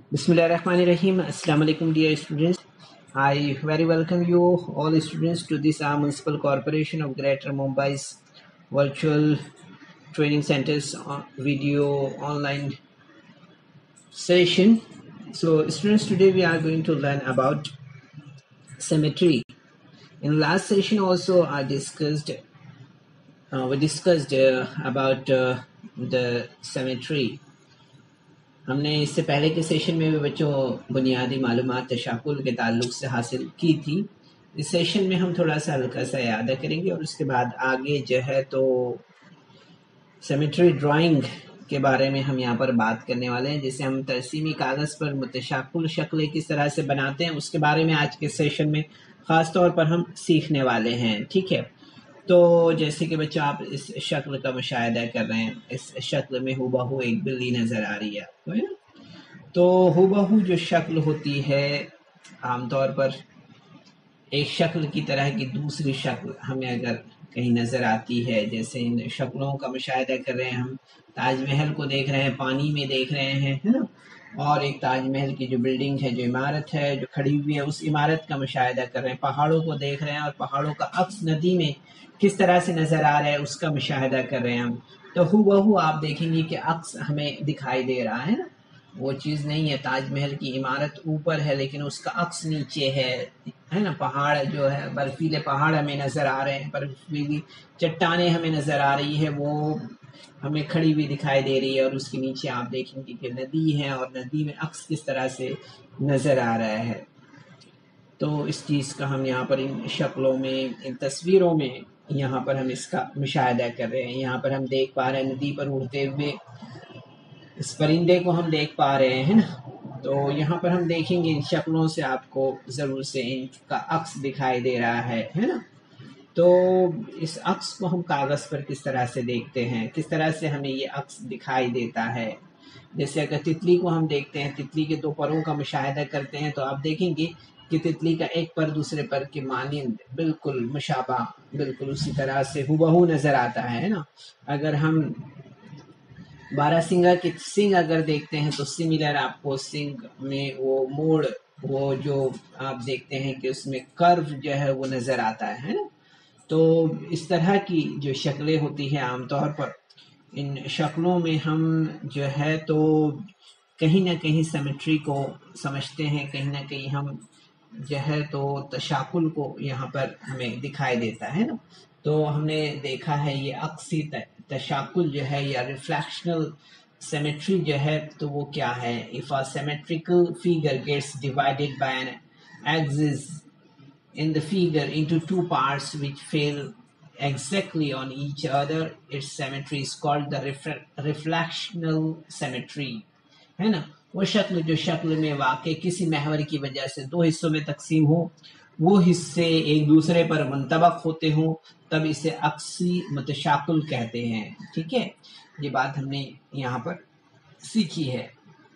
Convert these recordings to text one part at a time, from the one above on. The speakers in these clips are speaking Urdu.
Bismillahirrahmanirrahim. Assalamu alaikum, dear students. I very welcome you all students to this Municipal Corporation of Greater Mumbai's virtual training centers video online session. So students, today we are going to learn about symmetry. In last session also I discussed we discussed about the symmetry. हमने इससे पहले के सेशन में भी बच्चों बुनियादी मालूमात तशाकुल के ताल्लुक से हासिल की थी। इस सेशन में हम थोड़ा सा हल्का सा याद करेंगे और उसके बाद आगे जो है तो सिमेट्री ड्राइंग के बारे में हम यहाँ पर बात करने वाले हैं, जिसे हम तरसीमी कागज़ पर मुतशाकुल शक्लें किस तरह से बनाते हैं उसके बारे में आज के सेशन में ख़ास तौर पर हम सीखने वाले हैं। ठीक है, तो जैसे कि बच्चों आप इस शक्ल का मुशाहिदा कर रहे हैं, इस शक्ल में हुबहू एक बिल्ली नज़र आ रही है आपको, है ना। तो हुबहू जो शक्ल होती है आमतौर पर एक शक्ल की तरह की दूसरी शक्ल हमें अगर कहीं नज़र आती है, जैसे इन शक्लों का मुशाहिदा कर रहे हैं, हम ताजमहल को देख रहे हैं, पानी में देख रहे हैं, है ना, और एक ताजमहल की जो बिल्डिंग है, जो इमारत है जो खड़ी हुई है, उस इमारत का मुशाहिदा कर रहे हैं, पहाड़ों को देख रहे हैं और पहाड़ों का अक्स नदी में किस तरह से नज़र आ रहा है उसका मुशाहिदा कर रहे हैं हम। तो हुबहू आप देखेंगे कि अक्स हमें दिखाई दे रहा है ना, वो चीज़ नहीं है। ताजमहल की इमारत ऊपर है लेकिन उसका अक्स नीचे है ना। पहाड़ जो है, बर्फीले पहाड़ हमें नज़र आ रहे हैं, बर्फीली चट्टानें हमें नज़र आ रही है, वो हमें खड़ी हुई दिखाई दे रही है, और उसके नीचे आप देखेंगे कि नदी है और नदी में अक्स किस तरह से नज़र आ रहा है। तो इस चीज़ का हम यहाँ पर इन शक्लों में, इन तस्वीरों में यहाँ पर हम इसका मुशाहिदा कर रहे हैं। यहाँ पर हम देख पा रहे हैं नदी पर उड़ते हुए इस परिंदे को हम देख पा रहे हैं ना। तो यहाँ पर हम देखेंगे इन शक्लों से आपको ज़रूर से इनका अक्स दिखाई दे रहा है ना। तो इस अक्स को हम कागज़ पर किस तरह से देखते हैं, किस तरह से हमें ये अक्स दिखाई देता है। जैसे अगर तितली को हम देखते हैं, तितली के दो परों का मुशाहिदा करते हैं, तो आप देखेंगे कि तितली का एक पर दूसरे पर के मानिंद बिल्कुल मुशाबा, बिल्कुल उसी तरह से हुबहू नज़र आता है ना। अगर हम बारहसिंगा के सिंग अगर देखते हैं तो सिमिलर आपको सिंग में वो मोड़, वो जो आप देखते हैं कि उसमें कर्व जो है वो नज़र आता है ना। तो इस तरह की जो शक्लें होती हैं आमतौर पर, इन शक्लों में हम जो है तो कहीं ना कहीं सिमेट्री को समझते हैं, कहीं ना कहीं हम जो है तो तशाकुल को यहाँ पर हमें दिखाई देता है ना। तो हमने देखा है ये अक्सी तशाकुल जो है या रिफ्लेक्शनल सिमेट्री जो है, तो वो क्या है। If a symmetrical figure gets divided by an axis in the figure into two parts which fail exactly on each other, its symmetry is called the reflectional symmetry, है ना। वो शक्ल जो शक्ल में वाकई किसी महवर की वजह से दो हिस्सों में तकसीम हो, वो हिस्से एक दूसरे पर मुंतबक होते हों, तब इसे अक्सी मुतशाकुल कहते हैं। ठीक है, ये बात हमने यहाँ पर सीखी है।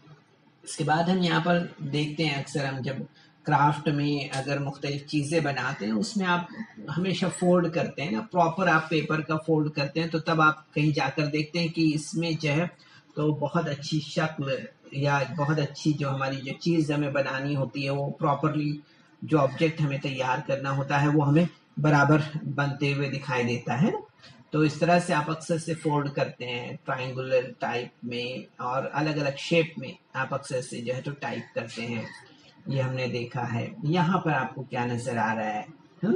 इसके बाद हम यहाँ पर देखते हैं, अक्सर हम जब क्राफ्ट में अगर मुख्तलिफ चीज़ें बनाते हैं, उसमें आप हमेशा फोल्ड करते हैं ना, प्रॉपर आप पेपर का फोल्ड करते हैं, तो तब आप कहीं जाकर देखते हैं कि इसमें जो है तो बहुत अच्छी शक्ल या बहुत अच्छी जो हमारी जो चीज़ हमें बनानी होती है, वो प्रॉपरली जो ऑब्जेक्ट हमें तैयार करना होता है वो हमें बराबर बनते हुए दिखाई देता है ना। तो इस तरह से आप अक्सर से फोल्ड करते हैं ट्रायंगुलर टाइप में, और अलग अलग शेप में आप अक्सर से जो है तो टाइप करते हैं। ये हमने देखा है। यहाँ पर आपको क्या नज़र आ रहा है,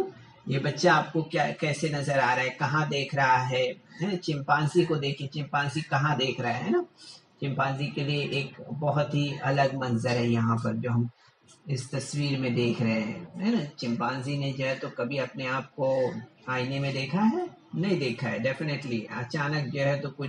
ये बच्चा आपको क्या कैसे नज़र आ रहा है, कहाँ देख रहा है। चिंपांजी को देखिए, चिंपांजी कहाँ देख रहा है ना। चिंपांजी के लिए एक बहुत ही अलग मंजर है यहाँ पर जो हम इस तस्वीर में देख रहे हैं, है ना। चिंपांजी ने जो है तो कभी अपने आप को आईने में देखा है? नहीं देखा है। डेफिनेटली अचानक जो है तो कुछ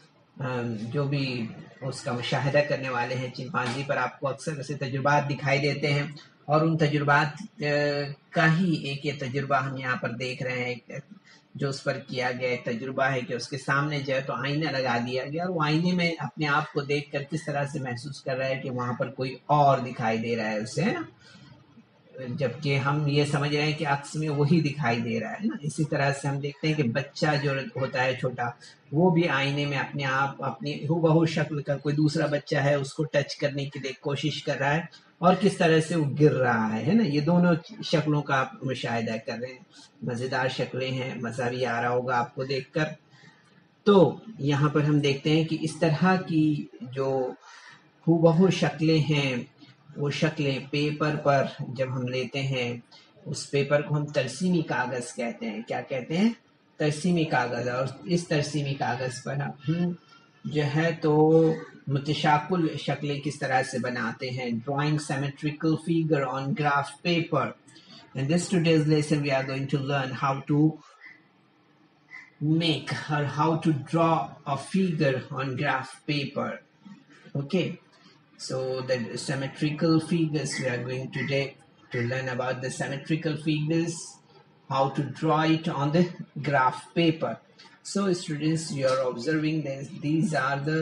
जो भी उसका मुशाहिदा करने वाले हैं चिंपांजी पर, आपको अक्सर ऐसे तजुर्बात दिखाई देते हैं, और उन तजुर्बात का ही एक ये तजुर्बा हम यहाँ पर देख रहे हैं, जो उस पर किया गया एक तजुर्बा है कि उसके सामने जो है तो आईना लगा दिया गया, और वो आईने में अपने आप को देख कर किस तरह से महसूस कर रहा है कि वहाँ पर कोई और दिखाई दे रहा है उसे, है ना। جبکہ ہم یہ سمجھ رہے ہیں کہ عکس میں وہی دکھائی دے رہا ہے نا. اسی طرح سے ہم دیکھتے ہیں کہ بچہ جو ہوتا ہے چھوٹا، وہ بھی آئینے میں اپنے آپ اپنی ہو بہو شکل کا کوئی دوسرا بچہ ہے اس کو ٹچ کرنے کے لیے کوشش کر رہا ہے، اور کس طرح سے وہ گر رہا ہے نا. یہ دونوں شکلوں کا آپ مشاہدہ کر رہے ہیں. مزیدار شکلیں ہیں، مزہ بھی آ رہا ہوگا آپ کو دیکھ کر. تو یہاں پر ہم دیکھتے ہیں کہ اس طرح کی جو ہو بہو شکلیں ہیں، وہ شکلیں پیپر پر جب ہم لیتے ہیں، اس پیپر کو ہم ترسیمی کاغذ کہتے ہیں. کیا کہتے ہیں؟ ترسیمی کاغذ. اور اس ترسیمی کاغذ پر ہم جو ہے تو متشاکل شکلیں کس طرح سے بناتے ہیں. Drawing symmetrical figure on graph paper. In this today's lesson we are going to learn how to make or how to draw a figure on graph paper. Okay, so the symmetrical figures we are going today to learn about the symmetrical figures, how to draw it on the graph paper. So students, you are observing this, these are the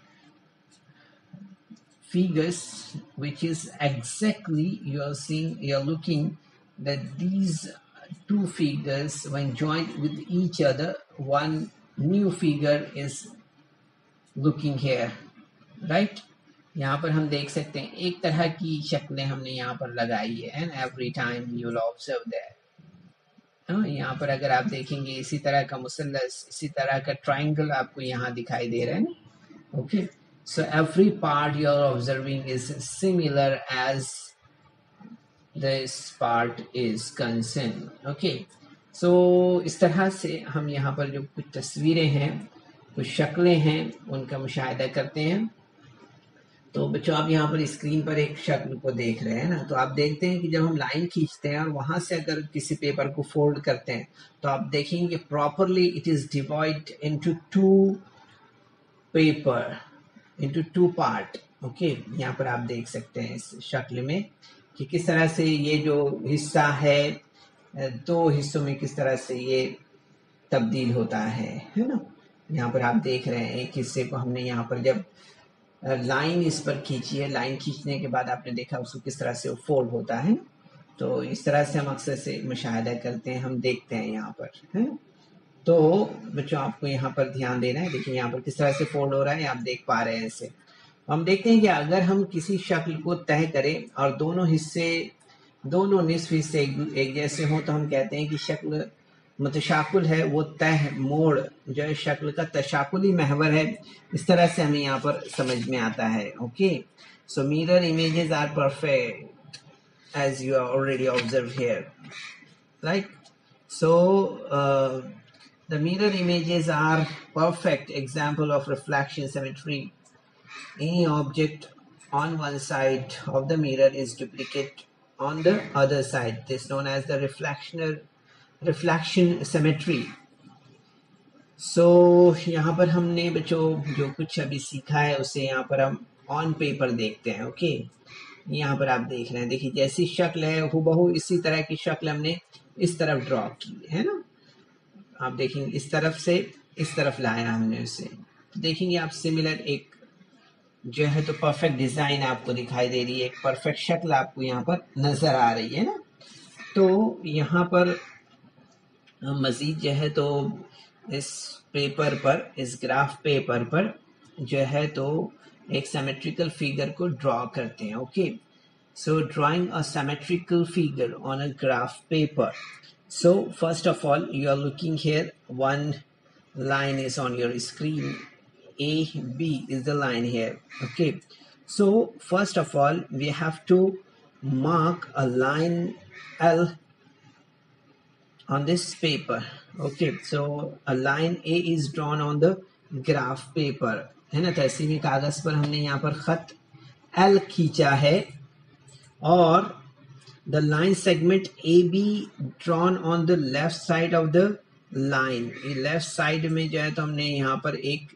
figures which is exactly you are seeing, you are looking that these two figures when joined with each other, one new figure is looking here, right? یہاں پر ہم دیکھ سکتے ہیں ایک طرح کی شکلیں ہم نے یہاں پر لگائی ہے. and every time you will observe that. یہاں پر اگر آپ دیکھیں گے اسی طرح کا مثلث، اسی طرح کا ٹرائنگل آپ کو یہاں دکھائی دے رہا ہے نا. Okay, so every part you are observing is similar as this part is concerned. Okay, so اس طرح سے ہم یہاں پر جو کچھ تصویریں ہیں، کچھ شکلیں ہیں، ان کا مشاہدہ کرتے ہیں. تو بچوں آپ یہاں پر اسکرین پر ایک شکل کو دیکھ رہے ہیں نا. تو آپ دیکھتے ہیں کہ جب ہم لائن کھینچتے ہیں اور وہاں سے اگر کسی پیپر کو فولڈ کرتے ہیں تو آپ دیکھیں گے properly it is divide into two paper, into two part. Okay, یہاں پر آپ دیکھ سکتے ہیں اس شکل میں کہ کس طرح سے یہ جو حصہ ہے دو حصوں میں کس طرح سے یہ تبدیل ہوتا ہے نا. یہاں پر آپ دیکھ رہے ہیں ایک حصے کو ہم نے یہاں پر جب لائن اس پر کھینچی ہے، لائن کھینچنے کے بعد آپ نے دیکھا اس کو کس طرح سے فولڈ ہوتا ہے. تو اس طرح سے ہم اکثر سے مشاہدہ کرتے ہیں، ہم دیکھتے ہیں یہاں پر ہے. تو بچوں آپ کو یہاں پر دھیان دینا ہے. دیکھیں یہاں پر کس طرح سے فولڈ ہو رہا ہے، آپ دیکھ پا رہے ہیں اسے. ہم دیکھتے ہیں کہ اگر ہم کسی شکل کو طے کریں اور دونوں حصے، دونوں نصف حصے ایک جیسے ہوں تو ہم کہتے ہیں کہ شکل متشاکل ہے. وہ تہ موڑ جو ہے شکل کا تشاکلی محور ہے. اس طرح سے ہمیں یہاں پر سمجھ میں آتا ہے. Okay, so mirror images are perfect as you are already observed here, right? So the mirror images are perfect example of reflection symmetry. Any object on one side of the mirror is duplicate on the other side. This is known as the reflection symmetry. So یہاں پر ہم نے بچوں جو کچھ ابھی سیکھا ہے اسے یہاں پر ہم آن پیپر دیکھتے ہیں. اوکے، یہاں پر آپ دیکھ رہے ہیں، دیکھیے جیسی شکل ہے ہو بہو اسی طرح کی شکل ہم نے اس طرف ڈرا کی ہے نا. آپ دیکھیں گے اس طرف سے اس طرف لایا ہم نے اسے. دیکھیں گے آپ سملر ایک جو ہے تو پرفیکٹ ڈیزائن آپ کو دکھائی دے رہی ہے، ایک پرفیکٹ شکل آپ کو یہاں پر نظر آ رہی ہے نا. تو یہاں پر مزید جو ہے تو اس پیپر پر، اس گراف پیپر پر جو ہے تو ایک سیمیٹریکل فیگر کو ڈرا کرتے ہیں. Okay, so drawing a symmetrical figure on a graph paper. So first of all you are looking here, one line is on your screen, AB is the line here. Okay, so first of all we have to mark a line L on this paper. Okay, so a line A is drawn on the graph paper ہے نا. ترسیمی کاغذ پر ہم نے یہاں پر خط L کھینچا ہے اور the line segment AB drawn on the left side of the line. Left side میں جو ہے تو ہم نے یہاں پر ایک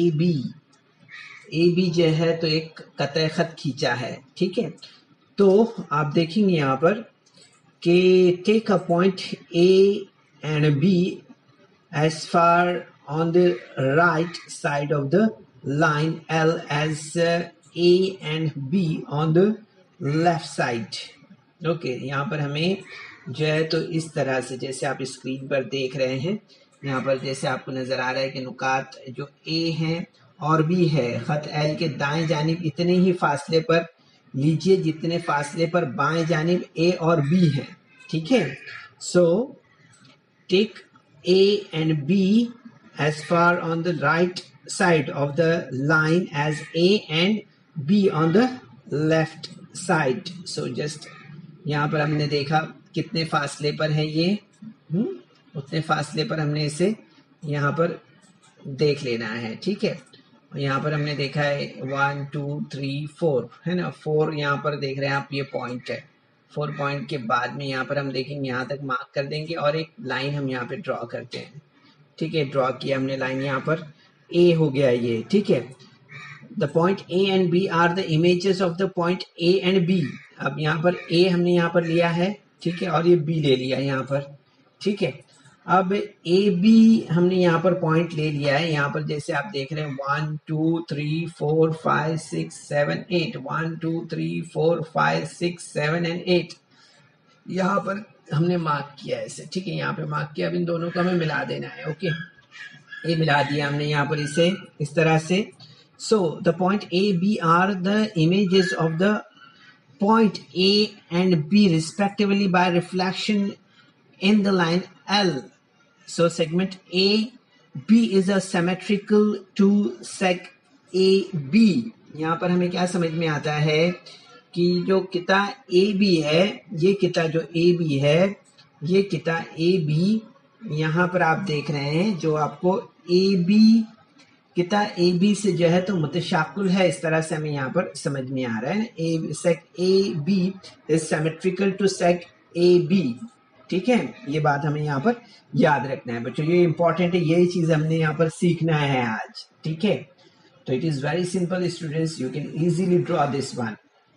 AB جو ہے تو ایک قطع خط کھینچا ہے. ٹھیک ہے، تو آپ دیکھیں گے یہاں پر کہ take a point A and B as far on the right side of the line L as A and B on the left side. Okay یہاں پر ہمیں جو ہے تو اس طرح سے جیسے آپ اسکرین پر دیکھ رہے ہیں یہاں پر جیسے آپ کو نظر آ رہا ہے کہ نقاط جو اے ہیں اور بی ہے خط ایل کے دائیں جانب اتنے ہی فاصلے پر لیجئے جتنے فاصلے پر بائیں جانب اے اور بی ہے. ٹھیک ہے. So take A and B as far on the right side of the line as A and B on the left side. So just یہاں پر ہم نے دیکھا کتنے فاصلے پر ہے یہ اتنے فاصلے پر ہم نے اسے یہاں پر دیکھ لینا ہے. ٹھیک ہے. یہاں پر ہم نے دیکھا ہے 1 2 3 4 ہے نا 4 یہاں پر دیکھ رہے ہیں آپ یہ پوائنٹ ہے 4 پوائنٹ کے بعد میں یہاں پر ہم دیکھیں گے یہاں تک مارک کر دیں گے اور ایک لائن ہم یہاں پہ ڈرا کرتے ہیں. ٹھیک ہے. ڈرا کیا ہم نے لائن یہاں پر اے ہو گیا یہ. ٹھیک ہے. The point A and B are the images of the point A and B. اب یہاں پر اے ہم نے یہاں پر لیا ہے. ٹھیک ہے. اور یہ بی لے لیا یہاں پر. ٹھیک ہے. اب اے بی ہم نے یہاں پر پوائنٹ لے لیا ہے یہاں پر جیسے آپ دیکھ رہے ہیں 1 2 3 4 5 6 7 8 1 2 3 4 5 6 7 and 8 یہاں پر ہم نے مارک کیا ایسے. ٹھیک ہے. یہاں پہ مارک کیا. اب ان دونوں کو ہمیں ملا دینا ہے. اوکے یہ ملا دیا ہم نے یہاں پر اسے اس طرح سے. So the point A B are the images of the point A and B respectively by reflection in the line L. So segment AB is a symmetrical to seg AB. یہاں پر ہمیں کیا سمجھ میں آتا ہے کہ جو قطع اے بی ہے یہ قطع جو اے بی ہے یہ قطع اے بی یہاں پر آپ دیکھ رہے ہیں جو آپ کو اے بی قطع اے بی سے جو ہے تو متشاکل ہے. اس طرح سے ہمیں یہاں پر سمجھ میں آ رہا ہے seg AB is symmetrical to seg AB. ٹھیک ہے. یہ بات ہمیں یہاں پر یاد رکھنا ہے بچوں. یہ امپورٹنٹ ہے. یہی چیز ہم نے یہاں پر سیکھنا ہے آج. ٹھیک ہے. تو it is very simple students. You can easily draw this one.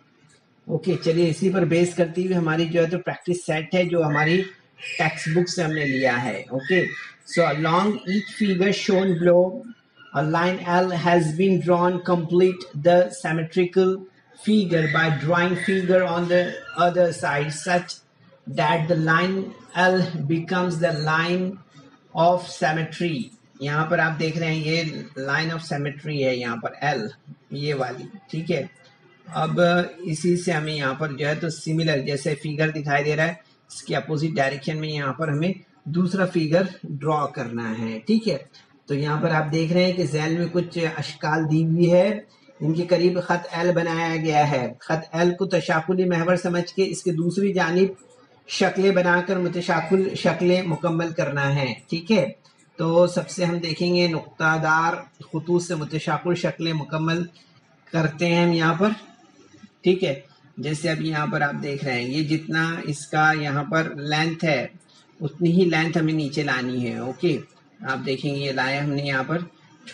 Okay چلیے اسی پر بیس کرتی ہوئی ہماری جو ہے تو پریکٹس سیٹ ہے جو ہماری ٹیکسٹ بک سے ہم نے لیا ہے. Okay so along each figure shown below a line L has been drawn. Complete the symmetrical figure by drawing figure on the other side such that the line L becomes the line of symmetry. یہاں پر آپ دیکھ رہے ہیں یہ لائن آف سیمیٹری ہے یہاں پر L یہ والی. ٹھیک ہے. اب اسی سے ہمیں یہاں پر جو ہے تو سملر جیسے فیگر دکھائی دے رہا ہے اس کی اپوزٹ ڈائریکشن میں یہاں پر ہمیں دوسرا فیگر ڈرا کرنا ہے. ٹھیک ہے. تو یہاں پر آپ دیکھ رہے ہیں کہ ذیل میں کچھ اشکال دی ہوئی ہے. ان کے قریب خط L بنایا گیا ہے. خط L کو تشاکلی محور سمجھ کے اس کے دوسری جانب شکلیں بنا کر متشاکل شکلیں مکمل کرنا ہے. ٹھیک ہے. تو سب سے ہم دیکھیں گے نقطہ دار خطوط سے متشاکل شکلیں مکمل کرتے ہیں ہم یہاں پر. ٹھیک ہے. جیسے اب یہاں پر آپ دیکھ رہے ہیں یہ جتنا اس کا یہاں پر لینتھ ہے اتنی ہی لینتھ ہمیں نیچے لانی ہے. اوکے آپ دیکھیں گے یہ لایا ہم نے یہاں پر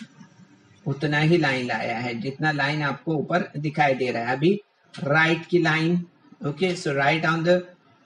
اتنا ہی لائن لایا ہے جتنا لائن آپ کو اوپر دکھائی دے رہا ہے. ابھی رائٹ کی line. Okay so right on the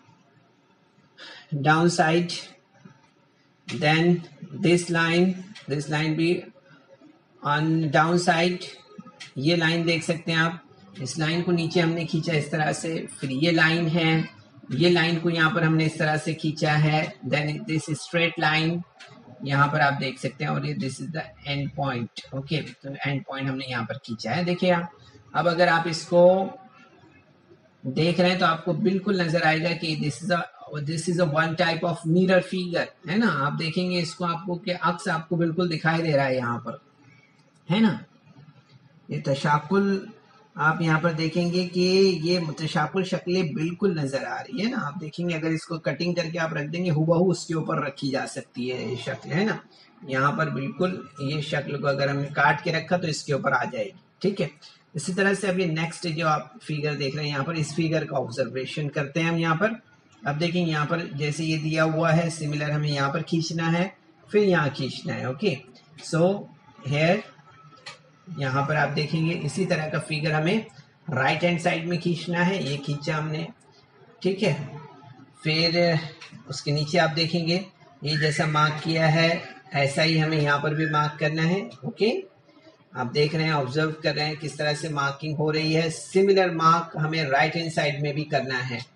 down side, then this line بھی on down side. یہ لائن دیکھ سکتے ہیں آپ. اس لائن کو نیچے ہم نے کھینچا اس طرح سے. پھر یہ لائن ہے یہ لائن کو یہاں پر ہم نے اس طرح سے کھینچا ہے. then this straight line یہاں پر آپ دیکھ سکتے ہیں اور یہ this is the end point. Okay تو end point ہم نے یہاں پر کھینچا ہے. دیکھیں آپ اب اگر آپ اس کو دیکھ رہے ہیں تو آپ کو بالکل نظر آئے گا کہ this is a one type of mirror figure ہے نا. آپ دیکھیں گے اس کو آپ کو کہ عکس آپ کو بالکل دکھائی دے رہا ہے یہاں پر ہے نا. یہ تشاکل آپ یہاں پر دیکھیں گے کہ یہ متشاکل شکلیں بالکل نظر آ رہی ہے نا. آپ دیکھیں گے اگر اس کو کٹنگ کر کے آپ رکھ دیں گے ہو اس کے اوپر رکھی جا سکتی ہے یہ شکل ہے نا. یہاں پر بالکل یہ شکل کو اگر ہم نے کاٹ کے رکھا تو اس کے اوپر آ جائے گی. ٹھیک ہے. اسی طرح سے اب یہ نیکسٹ جو آپ فیگر دیکھ رہے ہیں یہاں پر اس فیگر کا آبزرویشن کرتے ہیں ہم یہاں پر. اب دیکھیں یہاں پر جیسے یہ دیا ہوا ہے سملر ہمیں یہاں پر کھینچنا ہے پھر یہاں کھینچنا ہے. اوکے سو ہیئر یہاں پر آپ دیکھیں گے اسی طرح کا فیگر ہمیں رائٹ ہینڈ سائڈ میں کھینچنا ہے. یہ کھینچا ہم نے. ٹھیک ہے. پھر اس کے نیچے آپ دیکھیں گے یہ جیسا مارک کیا ہے ایسا ہی ہمیں یہاں پر بھی مارک کرنا ہے. اوکے آپ دیکھ رہے ہیں آبزرو کر رہے ہیں کس طرح سے مارکنگ ہو رہی ہے. سملر مارک ہمیں رائٹ ہینڈ سائڈ میں بھی کرنا ہے.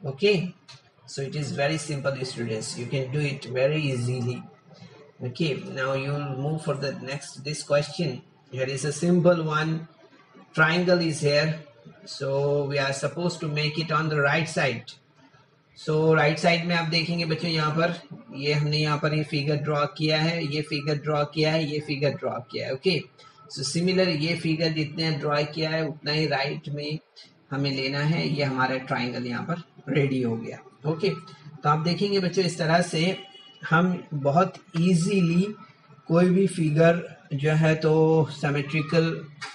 Okay, so it is very simple, students. You can do it very easily. Okay, now you will move for the next this question. Here is a simple one. Triangle is here, so we are supposed to make it on the right side. So right side में आप देखेंगे बच्चों, यहाँ पर ये हमने यहाँ पर ये फिगर ड्रॉ किया है, ये फिगर ड्रॉ किया है, ये फिगर ड्रॉ किया है. ओके, सो सिमिलर ये फिगर जितने ड्रॉ किया है उतना ही राइट में हमें लेना है. ये हमारा ट्राइंगल यहाँ पर रेडी हो गया. ओके, तो आप देखेंगे बच्चों इस तरह से हम बहुत इजीली कोई भी फिगर जो है तो सिमेट्रिकल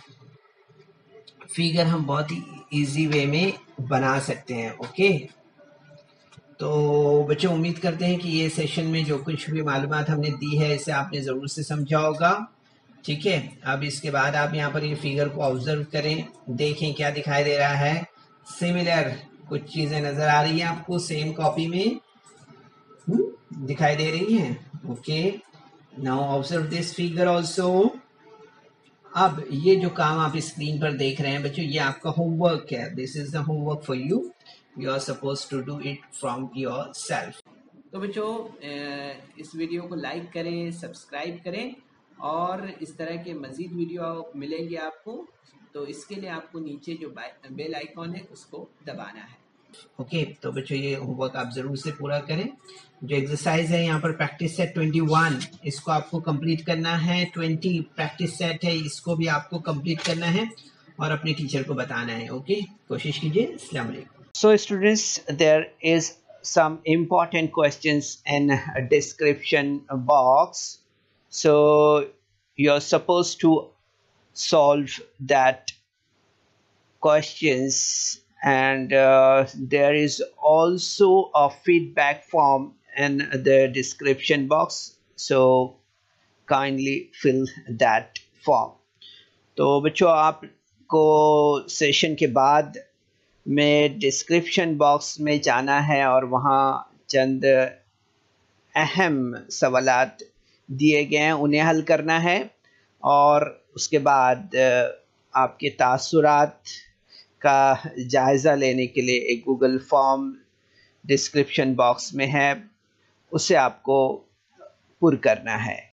फिगर हम बहुत ही इजी वे में बना सकते हैं. ओके, तो बच्चों उम्मीद करते हैं कि ये सेशन में जो कुछ भी मालूमात हमने दी है इसे आपने ज़रूर से समझा होगा. ठीक है, अब इसके बाद आप यहाँ पर ये फिगर को ऑब्जर्व करें, देखें क्या दिखाई दे रहा है. सिमिलर कुछ चीज़ें नज़र आ रही हैं आपको सेम कॉपी में दिखाई दे रही हैं. Okay, now observe this figure also. अब ये जो काम आप स्क्रीन पर देख रहे हैं बच्चों, ये आपका होमवर्क है. This is the homework for you. You are suppose to do it from yourself. तो बच्चों इस वीडियो को लाइक करें, सब्सक्राइब करें, और इस तरह के मज़ीद वीडियो मिलेंगे आपको. तो इसके लिए आपको नीचे जो बेल आइकॉन है उसको दबाना है. ओके, तो बच्चों ये होमवर्क आप ज़रूर से पूरा करें. जो एक्सरसाइज है यहाँ पर प्रैक्टिस सेट 21, इसको आपको कंप्लीट करना है. 20 प्रैक्टिस सेट है, इसको भी आपको कंप्लीट करना है और अपने टीचर को बताना है. ओके, कोशिश कीजिए. अस्सलाम वालेकुम. So students, there is some important questions in a description box, so you're supposed to solve that questions, and there is also a feedback form in the description box, so kindly fill that form. तो बच्चों आपको सेशन के बाद में डिस्क्रिप्शन बॉक्स में जाना है और वहाँ चंद अहम सवालात दिए गए हैं, उन्हें हल करना है. और उसके बाद आपके तासुरात का जायज़ा लेने के लिए एक गूगल फॉर्म डिस्क्रिप्शन बॉक्स में है, उसे आपको पुर करना है.